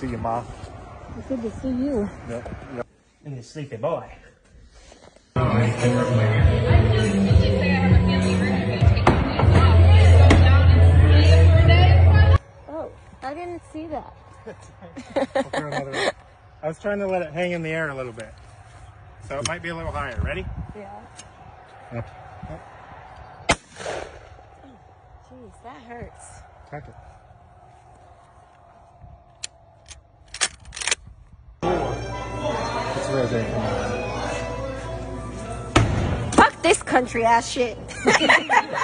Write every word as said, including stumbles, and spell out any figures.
see you, Mom. It's good to see you. Yep. Yep. And the sleepy boy. Oh, I didn't see that. I'll throw another one. I was trying to let it hang in the air a little bit. So it might be a little higher. Ready? Yeah. Yep. Jeez, that hurts. Touch it. It's resonating. Fuck this country ass shit.